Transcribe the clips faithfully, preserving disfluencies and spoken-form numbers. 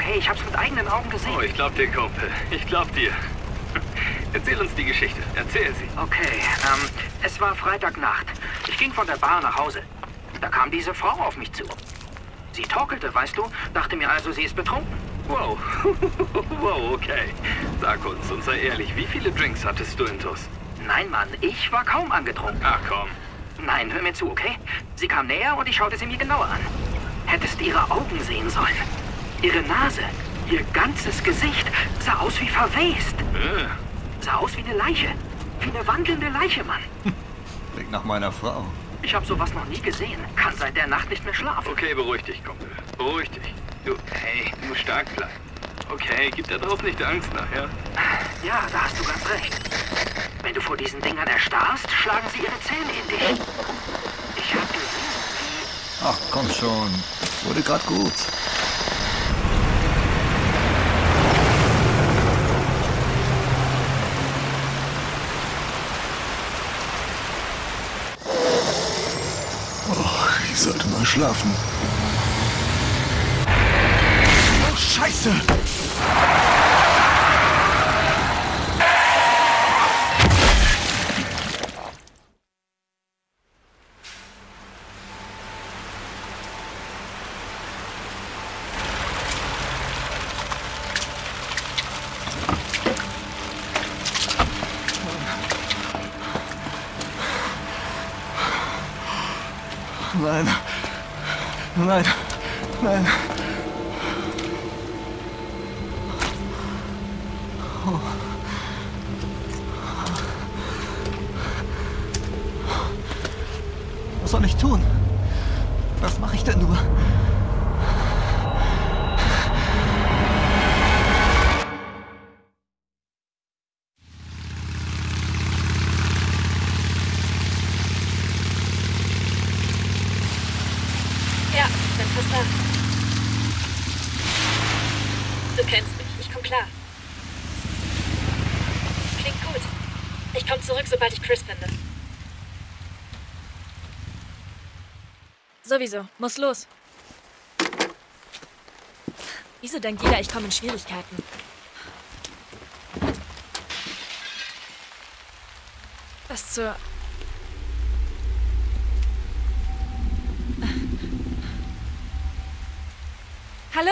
okay? Ich hab's mit eigenen Augen gesehen. Oh, ich glaub dir, Kumpel. Ich glaub dir. Erzähl uns die Geschichte. Erzähl sie. Okay, ähm, es war Freitagnacht. Ich ging von der Bar nach Hause. Da kam diese Frau auf mich zu. Sie torkelte, weißt du, dachte mir also, sie ist betrunken. Wow. Wow, okay. Sag uns und sei ehrlich, wie viele Drinks hattest du intus? Nein, Mann, ich war kaum angetrunken. Ach komm. Nein, hör mir zu, okay? Sie kam näher und ich schaute sie mir genauer an. Hättest ihre Augen sehen sollen. Ihre Nase, ihr ganzes Gesicht sah aus wie verwest. Äh. Sah aus wie eine Leiche. Wie eine wandelnde Leiche, Mann. Klingt nach meiner Frau. Ich habe sowas noch nie gesehen. Kann seit der Nacht nicht mehr schlafen. Okay, beruhig dich, Kumpel. Beruhig dich. Du, hey, du musst stark bleiben. Okay, gib da drauf nicht Angst nachher. Ja, da hast du ganz recht. Wenn du vor diesen Dingern erstarrst, schlagen sie ihre Zähne in dich. Ich hab gesehen, wie... Ach, komm schon. Wurde grad gut. Oh, ich sollte mal schlafen. Oh, Scheiße! Nein. Nein. Nein. Oh. Was soll ich tun? Was mache ich denn nur? Du kennst mich. Ich komm klar. Klingt gut. Ich komm zurück, sobald ich Chris finde. Sowieso. Muss los. Wieso denkt jeder, ich komme in Schwierigkeiten? Was zur... Hallo?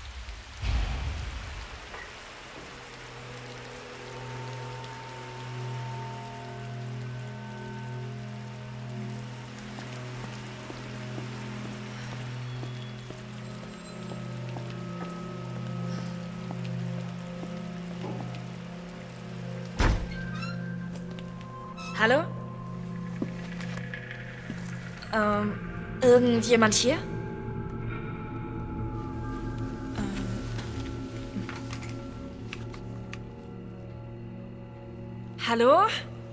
Hallo? Ähm, irgendjemand hier? Ähm. Hallo?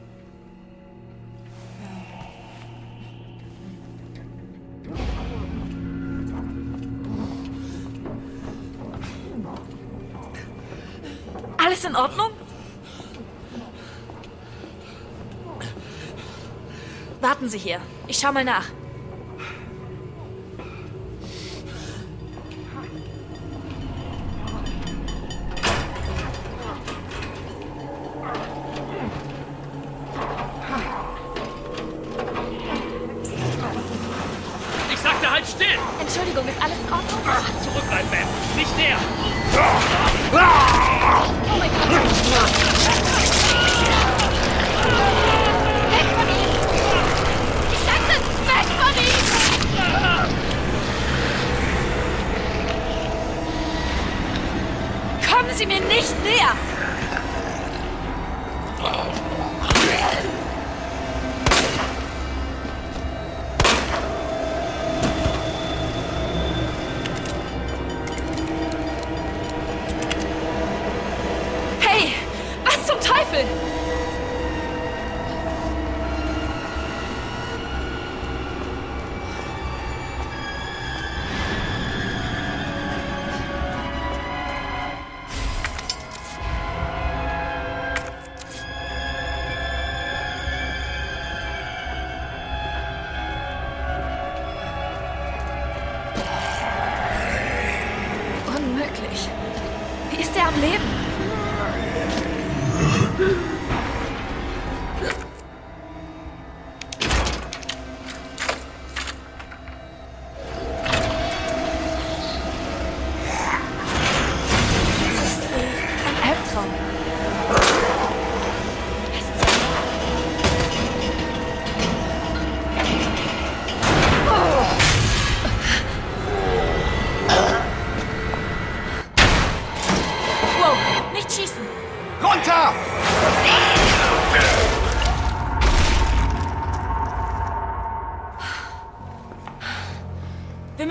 Alles in Ordnung? Warten Sie hier. Ich schau mal nach. Ich sagte halt still! Entschuldigung, ist alles in Ordnung? Zurückbleiben, Ma'am. Nicht der! Oh mein Gott! Weg von ihm! Ich sagte, weg von ihm! Kommen Sie mir nicht näher! Hey, was zum Teufel? Unmöglich.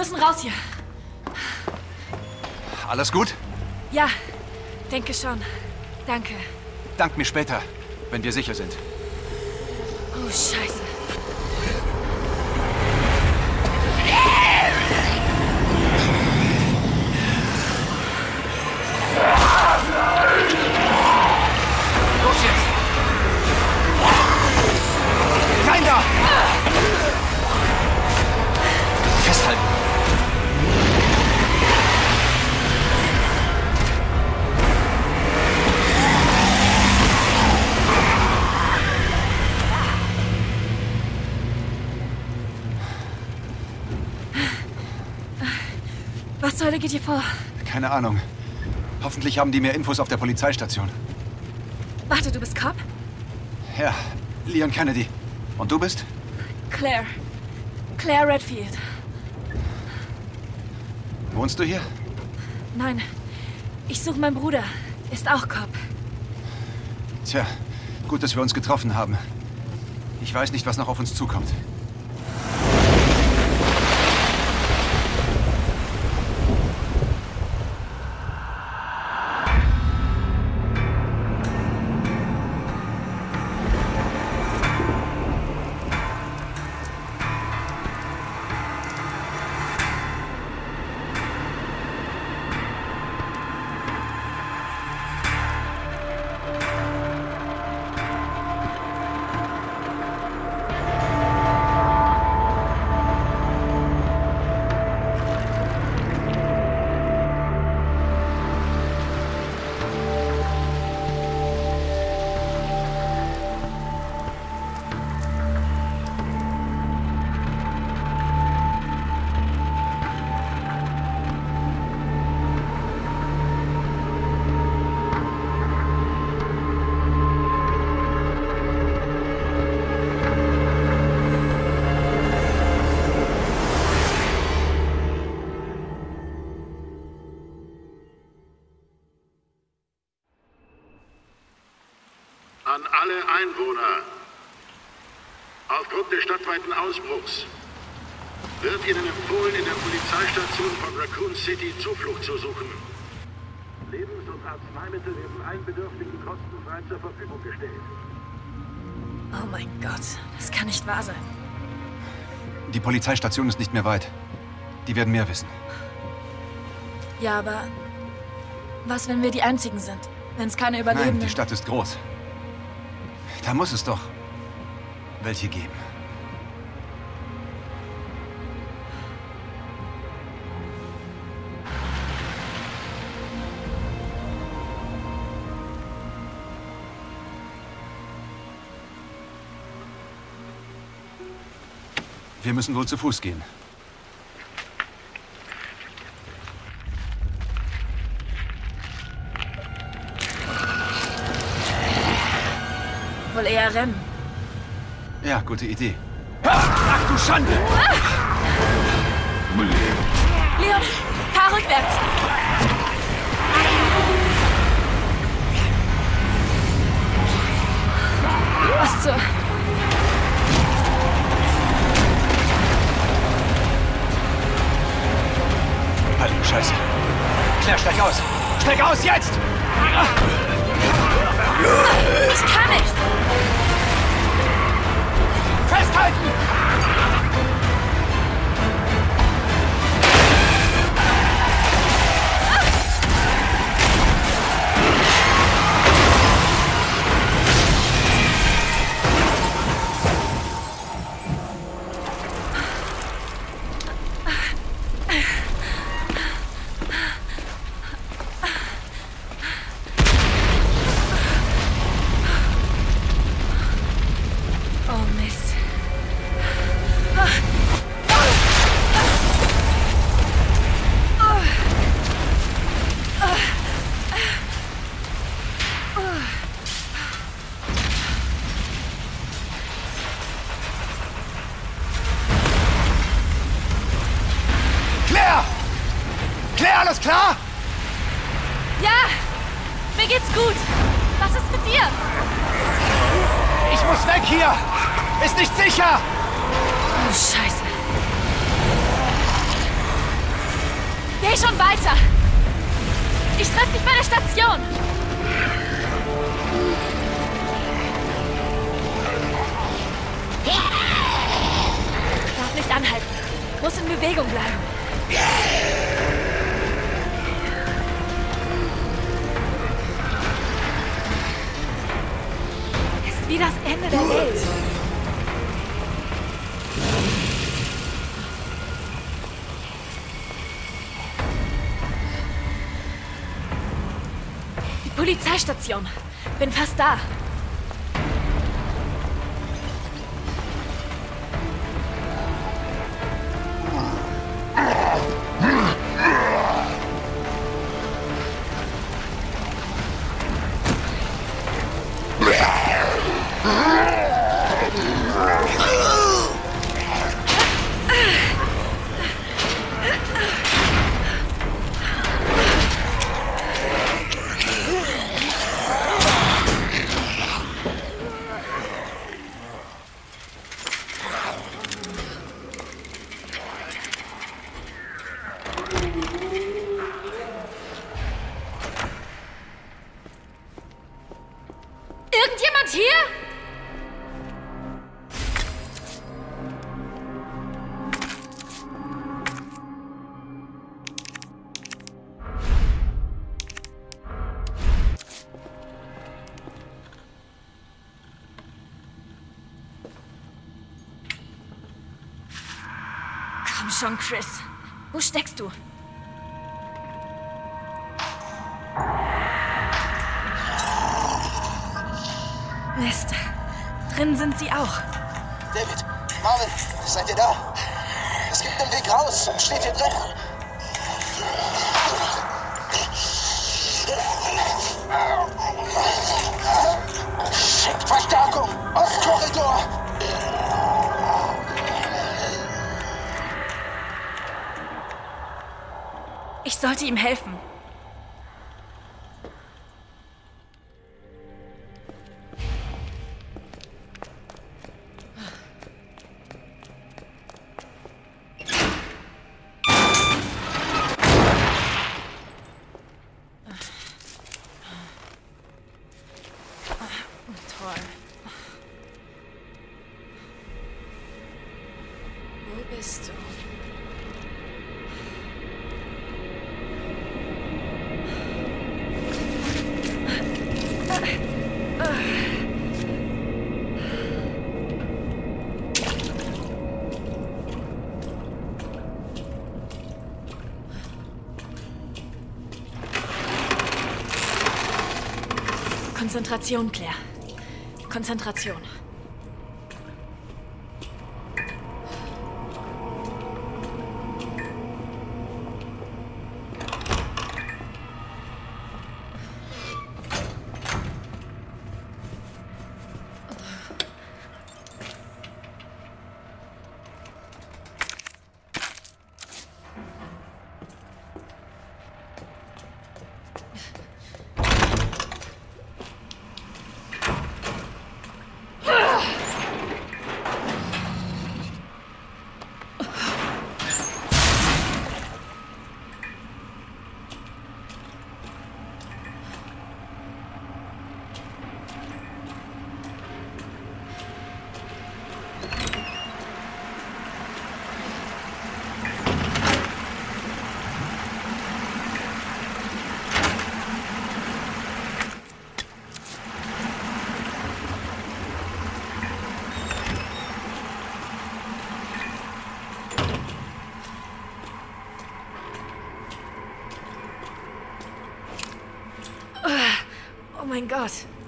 müssen raus hier. Alles gut? Ja, denke schon. Danke. Dank mir später, wenn wir sicher sind. Oh, Scheiße. Los jetzt! Rein da! Festhalten! Was zur Hölle geht hier vor? Keine Ahnung. Hoffentlich haben die mehr Infos auf der Polizeistation. Warte, du bist Cop? Ja, Leon Kennedy. Und du bist? Claire. Claire Redfield. Wohnst du hier? Nein, ich suche meinen Bruder. Ist auch Cop. Tja, gut, dass wir uns getroffen haben. Ich weiß nicht, was noch auf uns zukommt. An alle Einwohner. Aufgrund des stadtweiten Ausbruchs wird Ihnen empfohlen, in der Polizeistation von Raccoon City Zuflucht zu suchen. Lebens- und Arzneimittel werden allen Bedürftigen kostenfrei zur Verfügung gestellt. Oh mein Gott, das kann nicht wahr sein. Die Polizeistation ist nicht mehr weit. Die werden mehr wissen. Ja, aber was, wenn wir die Einzigen sind? Wenn es keine Nein, Überlebenden... die Stadt ist groß. Da muss es doch welche geben. Wir müssen wohl zu Fuß gehen. Wohl eher rennen. Ja, gute Idee. Ach du Schande! Ah! Leon, fahr rückwärts! Was zur... Heilige Scheiße. Claire, steig aus! Steig aus, jetzt! Ich kann nicht! Festhalten! Alles klar? Ja, mir geht's gut. Was ist mit dir? Ich muss weg hier. Ist nicht sicher. Oh, Scheiße. Geh schon weiter! Ich treffe dich bei der Station! Darf nicht anhalten. Muss in Bewegung bleiben. Ist wie das Ende der Welt. Die Polizeistation. Bin fast da. Irgendjemand hier? Komm schon, Chris. Wo steckst du? Mist. Drin sind sie auch. David, Marvin, seid ihr da? Es gibt einen Weg raus. Steht hier drin. Schickt Verstärkung. Ostkorridor. Ich sollte ihm helfen. Toll. Wo bist du? Konzentration, Claire. Konzentration. Oh mein Gott.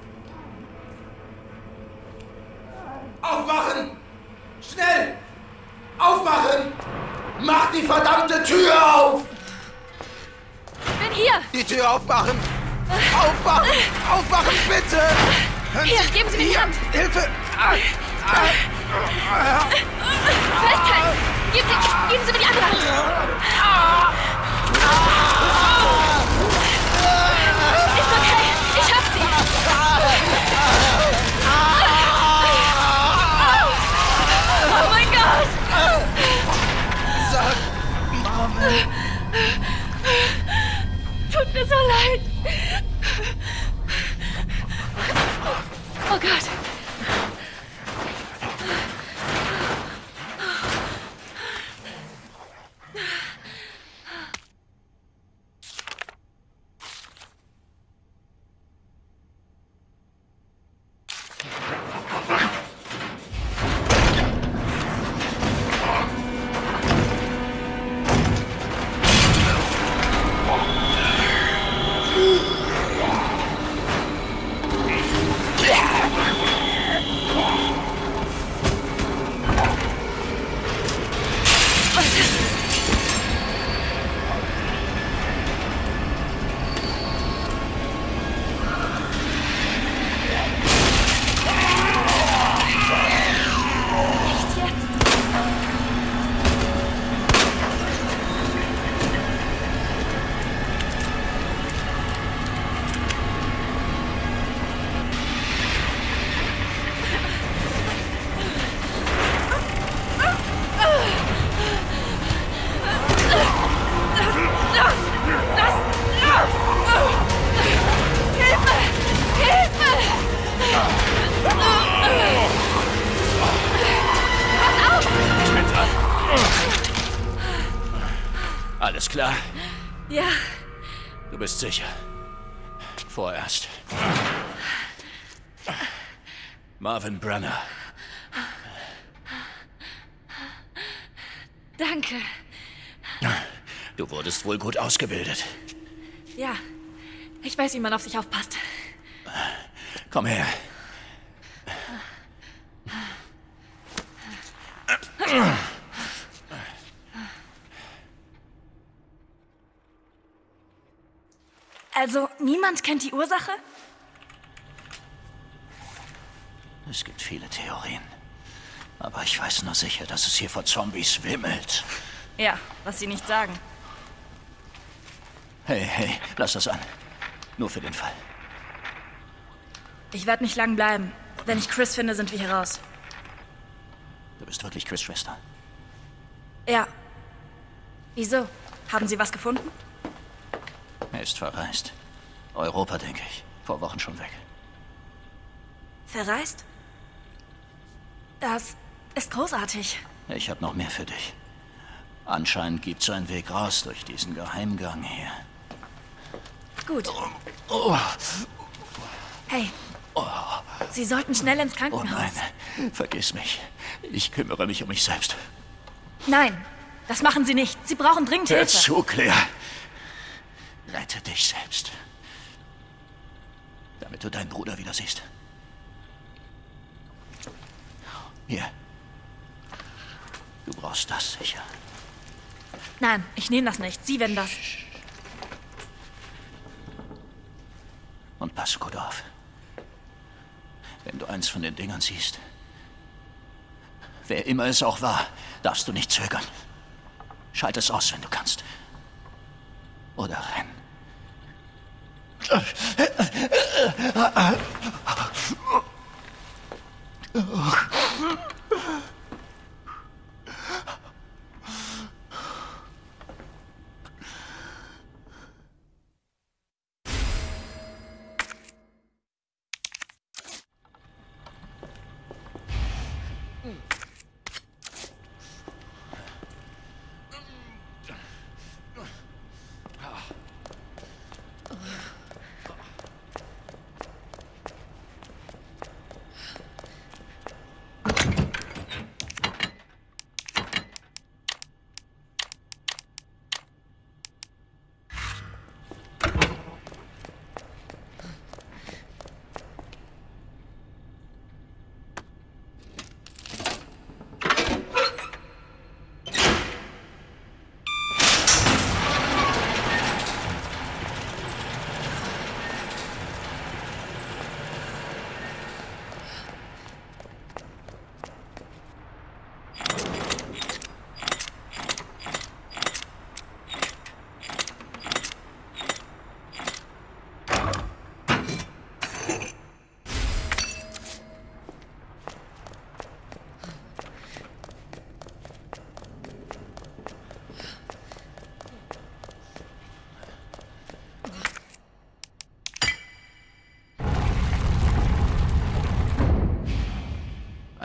Aufmachen! Schnell! Aufmachen! Mach die verdammte Tür auf! Ich bin hier! Die Tür aufmachen! Aufmachen! Aufmachen, bitte! Hören Hier, Sie, geben Sie mir die hier, Hand! Hilfe! Ah, ah, Festhalten! Geben Sie, geben Sie mir die andere Hand! Ist okay! Ich hab sie! Oh mein Gott! Sag, Marvin! Oh Gott. Alles klar? Ja. Du bist sicher. Vorerst. Marvin Brenner. Danke. Du wurdest wohl gut ausgebildet. Ja. Ich weiß, wie man auf sich aufpasst. Komm her. Also, niemand kennt die Ursache? Es gibt viele Theorien. Aber ich weiß nur sicher, dass es hier vor Zombies wimmelt. Ja, was sie nicht sagen. Hey, hey, lass das an. Nur für den Fall. Ich werde nicht lang bleiben. Wenn ich Chris finde, sind wir hier raus. Du bist wirklich Chris' Schwester? Ja. Wieso? Haben Sie was gefunden? Er ist verreist. Europa, denke ich. Vor Wochen schon weg. Verreist? Das ist großartig. Ich habe noch mehr für dich. Anscheinend gibt es einen Weg raus durch diesen Geheimgang hier. Gut. Oh. Hey. Oh. Sie sollten schnell ins Krankenhaus. Oh nein, vergiss mich. Ich kümmere mich um mich selbst. Nein, das machen Sie nicht. Sie brauchen dringend Hör Hilfe. zu, Claire. Rette dich selbst. Damit du deinen Bruder wieder siehst. Hier. Du brauchst das sicher. Nein, ich nehme das nicht. Sie werden das. Und pass gut auf. Wenn du eins von den Dingern siehst, wer immer es auch war, darfst du nicht zögern. Schalt es aus, wenn du kannst. Oder renn.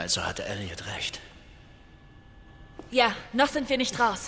Also hatte Elliot recht. Ja, noch sind wir nicht raus.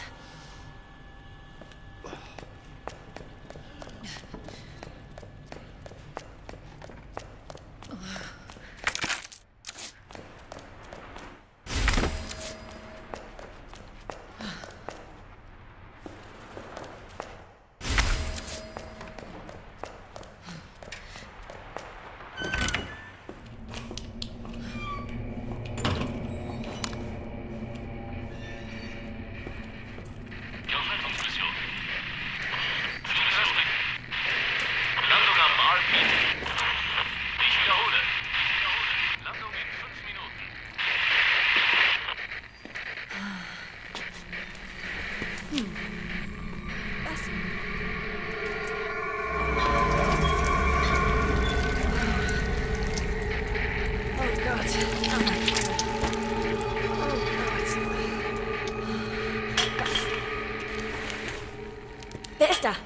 Wer ist da?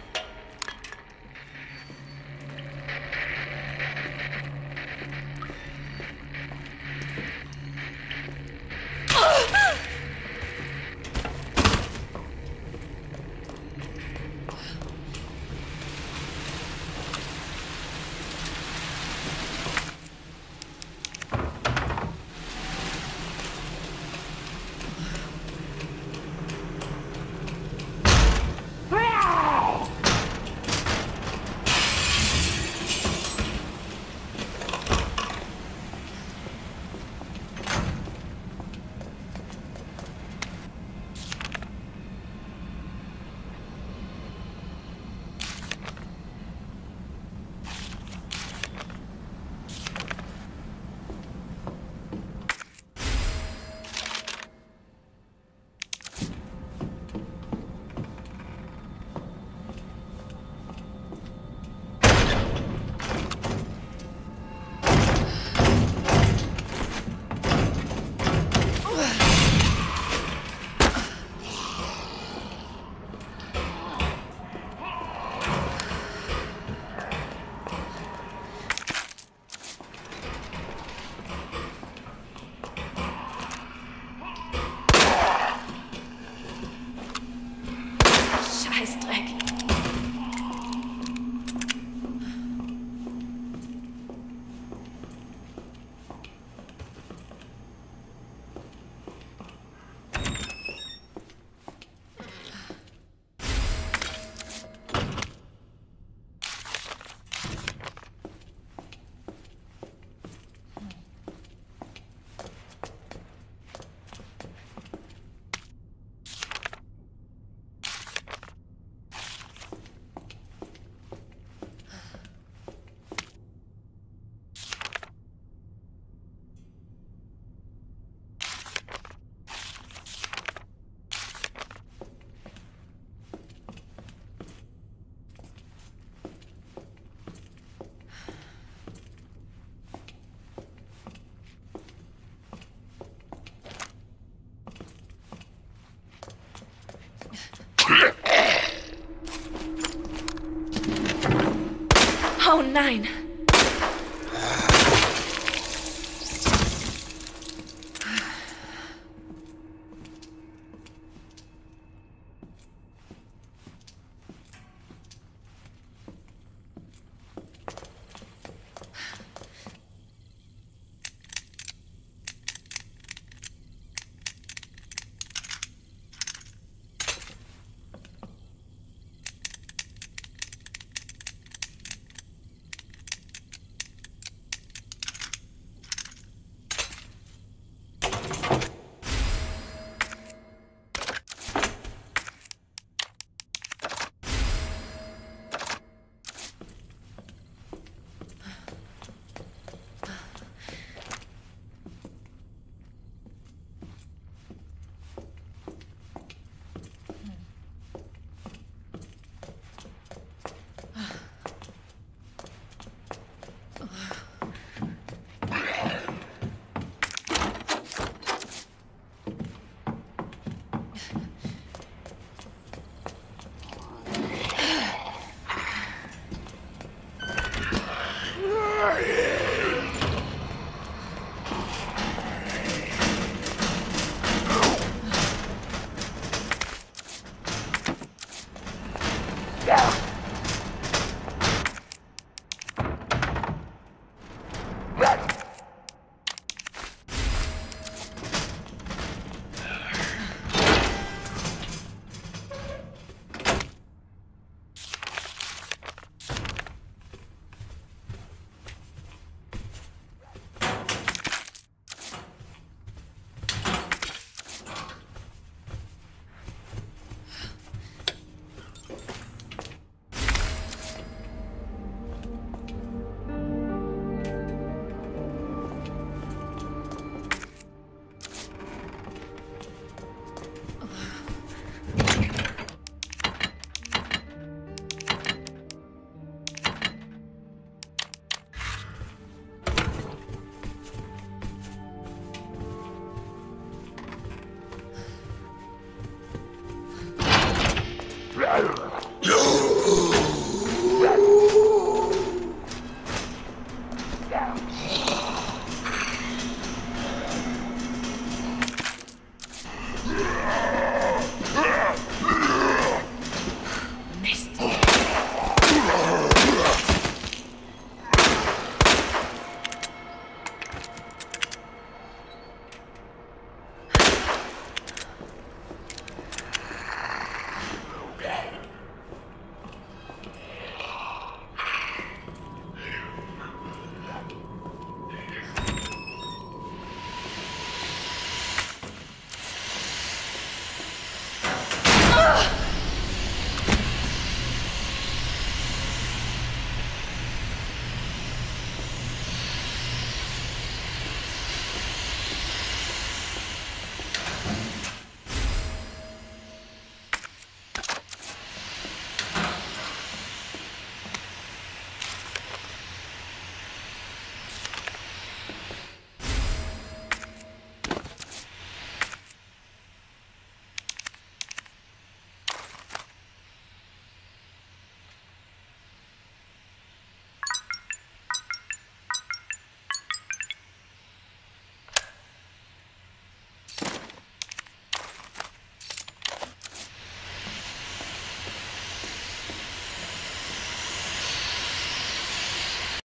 Oh nein!